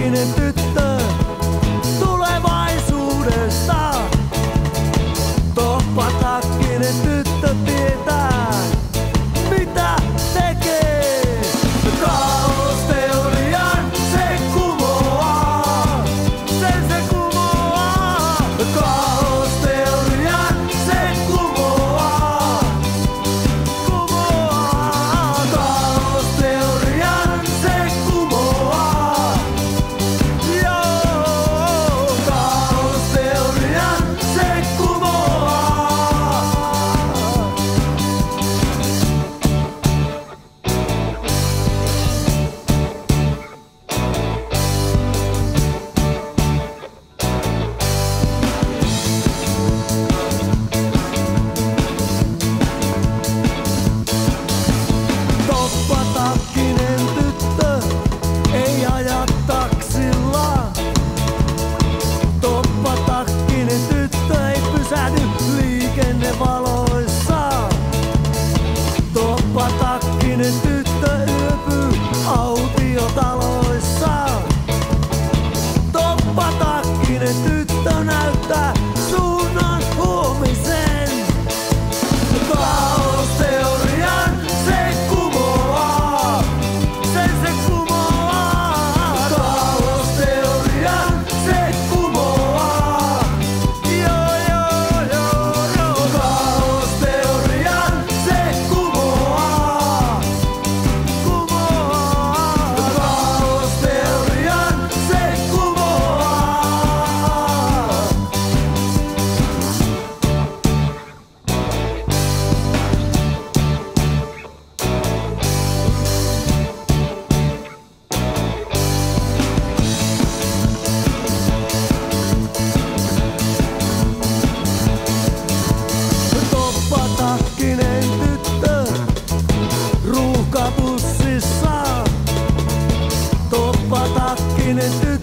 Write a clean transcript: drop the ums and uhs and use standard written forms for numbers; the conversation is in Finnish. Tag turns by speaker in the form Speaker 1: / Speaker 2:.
Speaker 1: Toppatakkinen tyttö tulevaisuudesta. Toppatakkinen tyttö tietää, mitä tekee. Kaaosteorian se kumoaa, se kumoaa. Kaaosteorian se kumoaa, kumoaa. Kaaosteorian se kumoaa. Joo, kaaosteorian se kumoaa. Toppatakkinen tyttö ei aja taksilla. Toppatakkinen tyttö ei pysähdy liikennevaloissa. Toppatakkinen tyttö yöpyy autiotaloissa. Toppatakkinen tyttö näyttää suunnan huomisen. Kaaosteorian se kumoaa, se kumoaa. Kaaosteorian se kumoaa. Joo, joo, joo, joo. Kaaosteorian se kumoaa, kumoaa. Kaaosteorian se kumoaa. Toppatakkinen tyttö ruuhkabussissa. Toppatakkinen tyttö